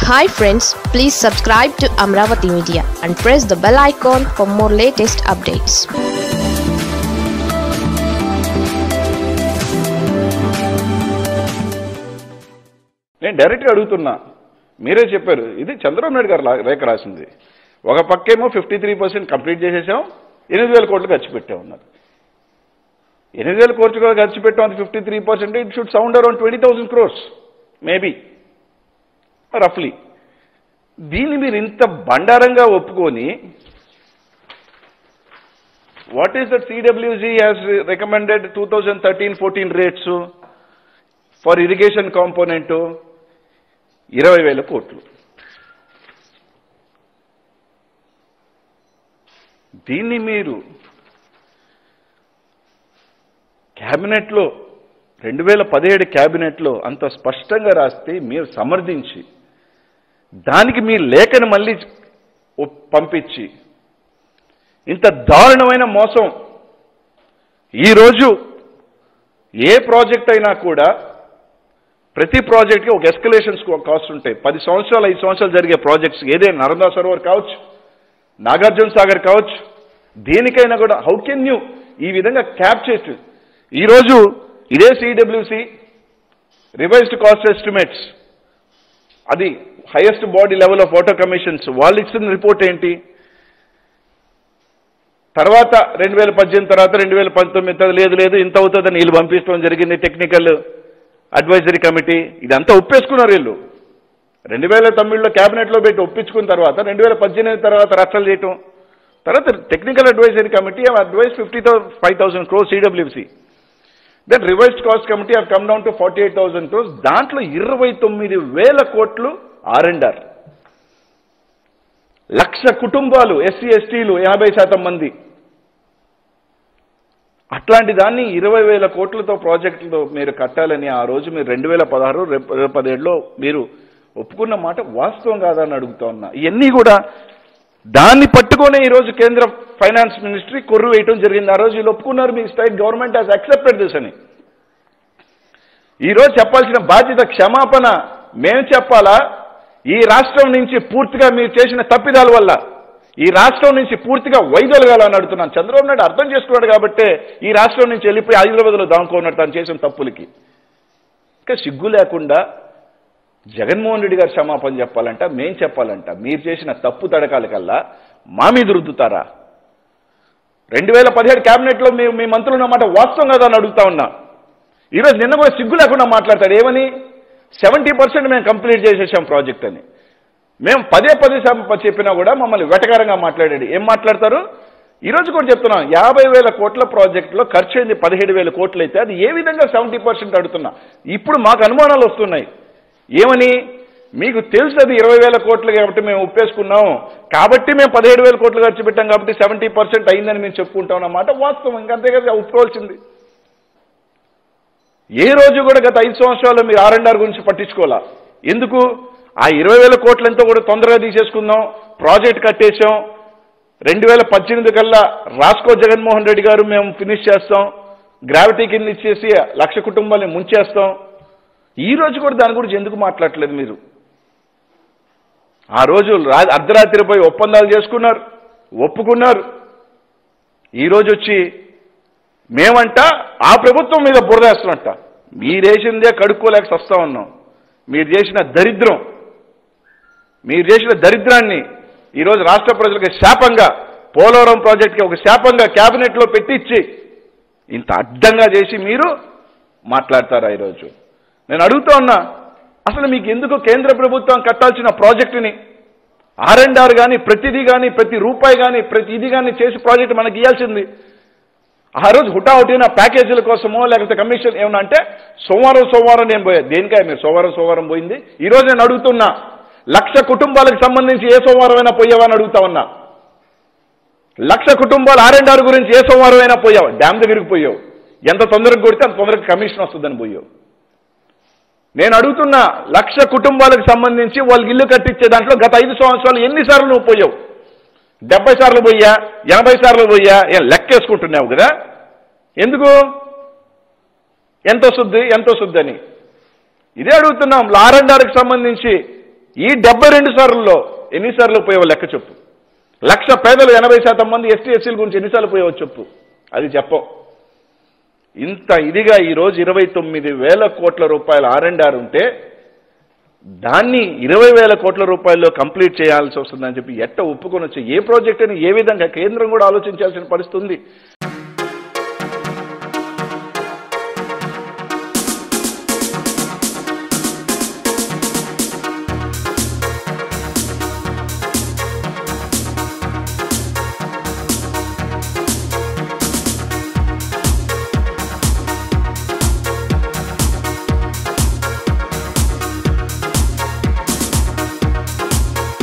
Hi friends, please subscribe to Amravati Media and press the bell icon for more latest updates. నేను డైరెక్ట్గా అడుగుతున్నా, మీరే చెప్పారు ఇది చంద్రబాబు నాయుడు గారు రేఖ రాసింది. ఒక పక్కేమో 53% కంప్లీట్ చేసేసాం, 8,000 కోట్లు ఖర్చు పెట్టామన్నారు. 8,000 కోట్లు ఖర్చు పెట్టాం, అది 53%. It should sound around 20,000 crores maybe రఫ్లీ. దీన్ని మీరు ఇంత బండారంగా ఒప్పుకొని, what is that CWG has recommended 2013-14 rates for irrigation component 20,000 కోట్లు. దీన్ని మీరు క్యాబినెట్లో 2017 క్యాబినెట్లో అంత స్పష్టంగా రాస్తే మీరు సమర్థించి, దానికి మీ లేఖను మళ్ళీ పంపించి, ఇంత దారుణమైన మోసం. ఈరోజు ఏ ప్రాజెక్ట్ అయినా కూడా ప్రతి ప్రాజెక్ట్కి ఒక ఎస్కలేషన్స్ కాస్ట్ ఉంటాయి. 10 సంవత్సరాలు 5 సంవత్సరాలు జరిగే ప్రాజెక్ట్స్ ఏదైనా నర్మదా సరోవర్ కావచ్చు, నాగార్జున సాగర్ కావచ్చు, దేనికైనా కూడా హౌ కెన్ యూ ఈ విధంగా క్యాప్ చేసి, ఈరోజు ఇదే CWC రివైజ్డ్ కాస్ట్ ఎస్టిమేట్స్, అది highest body level of water commissions, వాళ్ళు ఇచ్చిన రిపోర్ట్ ఏంటి? తర్వాత 2018 తర్వాత 2019 లేదు ఇంత అవుతుందని వీళ్ళు పంపించడం జరిగింది. టెక్నికల్ అడ్వైజరీ కమిటీ ఇదంతా ఒప్పేసుకున్నారు వీళ్ళు. 2009లో క్యాబినెట్లో పెట్టి ఒప్పించుకున్న తర్వాత 2018 తర్వాత రచ్చలు చేయటం, తర్వాత technical advisory committee advise 55,000 crores CWC. Then revised cost committee have come down to 48,000 crores. దాంట్లో 29,000 కోట్లు R&R. 1,00,000 కుటుంబాలు, SC STలు 50% మంది. అట్లాంటి దాన్ని 20,000 కోట్లతో ప్రాజెక్టులో మీరు కట్టాలని ఆ రోజు మీరు 2016, 2017లో మీరు ఒప్పుకున్న మాట వాస్తవం కాదని అడుగుతా ఉన్నా. ఇవన్నీ కూడా దాన్ని పట్టుకొనే ఈరోజు కేంద్ర ఫైనాన్స్ మినిస్ట్రీ కొర్రు వేయటం జరిగింది. ఆ రోజు వీళ్ళు ఒప్పుకున్నారు, మీ state government has accepted this అని. ఈరోజు చెప్పాల్సిన బాధ్యత, క్షమాపణ మేము చెప్పాలా? ఈ రాష్ట్రం నుంచి పూర్తిగా మీరు చేసిన తప్పిదాల వల్ల ఈ రాష్ట్రం నుంచి పూర్తిగా వైదొలగాలని అడుగుతున్నాను. చంద్రబాబు నాయుడు అర్థం చేసుకున్నాడు కాబట్టే ఈ రాష్ట్రం నుంచి వెళ్ళిపోయి హైదరాబాద్లో దాముకున్నాడు తను చేసిన తప్పులకి. ఇంకా సిగ్గు లేకుండా జగన్మోహన్ రెడ్డి గారు క్షమాపణ చెప్పాలంట, మేం చెప్పాలంట. మీరు చేసిన తప్పు తడకాల కల్లా మా మీద రుద్దుతారా? 2017 క్యాబినెట్లో మీ మంత్రులు ఉన్నమాట వాస్తవం కదా అని అడుగుతా ఉన్నా. ఈరోజు నిన్న కూడా సిగ్గు లేకుండా మాట్లాడతాడు. ఏమని? 70% మేము కంప్లీట్ చేసేసాం ప్రాజెక్ట్ అని. మేము పదే చెప్పినా కూడా మమ్మల్ని వెటకారంగా మాట్లాడాడు. ఏం మాట్లాడతారు? ఈరోజు కూడా చెప్తున్నాం, 50,000 కోట్ల ప్రాజెక్టులో ఖర్చు అయింది 17,000 కోట్లు అయితే అది ఏ విధంగా 70% అడుగుతున్నా. ఇప్పుడు మాకు అనుమానాలు వస్తున్నాయి. ఏమని? మీకు తెలుసు అది 20,000 కోట్లు కాబట్టి మేము ఒప్పేసుకున్నాం, కాబట్టి మేము 17,000 కోట్లు ఖర్చు పెట్టాం కాబట్టి 70% అయిందని మేము చెప్పుకుంటాం అన్నమాట వాస్తవం. ఇంకంతే కదా ఒప్పుకోవాల్సింది. ఏ రోజు కూడా గత 5 సంవత్సరాల్లో మీరు R&R గురించి పట్టించుకోవాలా? ఎందుకు? ఆ 20,000 కోట్లంతా కూడా తొందరగా తీసేసుకుందాం, ప్రాజెక్ట్ కట్టేసాం, 2018 కల్లా రాస్కో జగన్మోహన్ రెడ్డి గారు మేము ఫినిష్ చేస్తాం, గ్రావిటీ కింద ఇచ్చేసి 1,00,000 కుటుంబాలని ముంచేస్తాం. ఈ రోజు కూడా దాని గురించి ఎందుకు మాట్లాడట్లేదు మీరు? ఆ రోజు అర్ధరాత్రి పోయి ఒప్పందాలు చేసుకున్నారు, ఒప్పుకున్నారు. ఈరోజు వచ్చి మేమంట ఆ ప్రభుత్వం మీద బురదేస్తున్నట్ట. మీరేసిందే కడుక్కోలేక వస్తా ఉన్నాం. మీరు చేసిన దరిద్రాన్ని ఈరోజు రాష్ట్ర ప్రజలకు శాపంగా, పోలవరం ప్రాజెక్ట్కి ఒక శాపంగా క్యాబినెట్లో పెట్టించి ఇంత అడ్డంగా చేసి మీరు మాట్లాడతారా? ఈరోజు నేను అడుగుతా ఉన్నా, అసలు మీకు ఎందుకు కేంద్ర ప్రభుత్వం కట్టాల్సిన ప్రాజెక్టుని R&R కానీ ప్రతిదీ కానీ ప్రతి రూపాయి కానీ ప్రతి ఇది కానీ చేసి ప్రాజెక్టు మనకి ఇవ్వాల్సింది? ఆ రోజు హుటాహుటిన ప్యాకేజీల కోసమో లేకపోతే కమిషన్ ఏమన్నా అంటే సోమవారం నేను పోయా. దేనికాయ మీరు సోమవారం పోయింది? ఈరోజు నేను అడుగుతున్నా, 1,00,000 కుటుంబాలకు సంబంధించి ఏ సోమవారం అయినా పోయావా అని అడుగుతా ఉన్నా. 1,00,000 కుటుంబాలు R&R గురించి ఏ సోమవారం అయినా పోయావు? డ్యామ్ దగ్గరికి పోయావు. ఎంత తొందరగా కొడితే అంత తొందరగా కమిషన్ వస్తుందని పోయావు. నేను అడుగుతున్నా, 1,00,000 కుటుంబాలకు సంబంధించి వాళ్ళకి ఇల్లు కట్టించే దాంట్లో గత 5 సంవత్సరాలు ఎన్నిసార్లు నువ్వు పోయావు? 70 సార్లు పోయా, 80 సార్లు పోయా, ఏం లెక్కేసుకుంటున్నావు కదా? ఎందుకు? ఎంత వస్తుంది అని ఇదే అడుగుతున్నాం. R&Rకి సంబంధించి ఈ 72 సార్లలో ఎన్నిసార్లు పోయేవో లెక్క చెప్పు. 1,00,000 పేదలు 80% మంది ఎస్టీ ఎస్సీల గురించి ఎన్నిసార్లు పోయేవో చెప్పు. అది చెప్పం. ఇంత ఇదిగా ఈరోజు 29,000 కోట్ల రూపాయల R&R ఉంటే దాన్ని 20,000 కోట్ల రూపాయల్లో కంప్లీట్ చేయాల్సి వస్తుందని చెప్పి ఎట్ట ఒప్పుకొని వచ్చి ఏ ప్రాజెక్ట్ అని ఏ విధంగా కేంద్రం కూడా ఆలోచించాల్సిన పరిస్థితి ఉంది.